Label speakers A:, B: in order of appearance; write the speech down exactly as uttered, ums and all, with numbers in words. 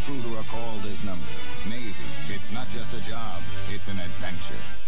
A: crew to recall this number. Navy, it's not just a job, it's an adventure.